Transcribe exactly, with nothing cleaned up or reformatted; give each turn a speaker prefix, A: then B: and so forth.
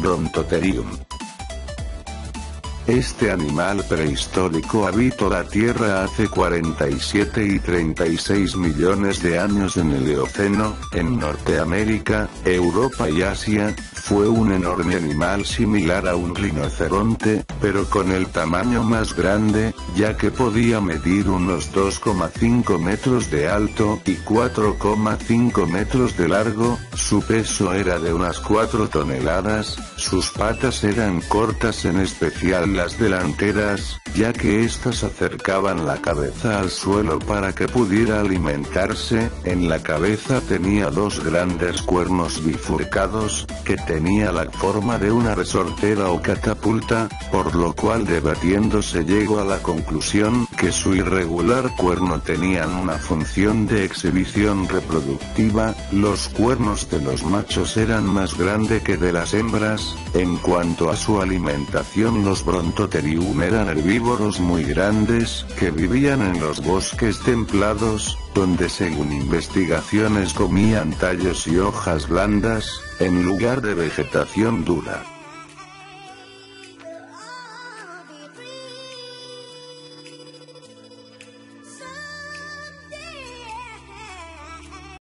A: Brontotherium. Este animal prehistórico habitó la Tierra hace cuarenta y siete y treinta y seis millones de años en el Eoceno, en Norteamérica, Europa y Asia. Fue un enorme animal similar a un rinoceronte, pero con el tamaño más grande, ya que podía medir unos dos coma cinco metros de alto y cuatro coma cinco metros de largo. Su peso era de unas cuatro toneladas, sus patas eran cortas, en especial las delanteras, ya que éstas acercaban la cabeza al suelo para que pudiera alimentarse. En la cabeza tenía dos grandes cuernos bifurcados, que tenía la forma de una resortera o catapulta, por lo cual debatiéndose llegó a la conclusión que su irregular cuerno tenían una función de exhibición reproductiva. Los cuernos de los machos eran más grandes que de las hembras. En cuanto a su alimentación, los Brontotherium eran herbívoros muy grandes, que vivían en los bosques templados, donde según investigaciones comían tallos y hojas blandas, en lugar de vegetación dura.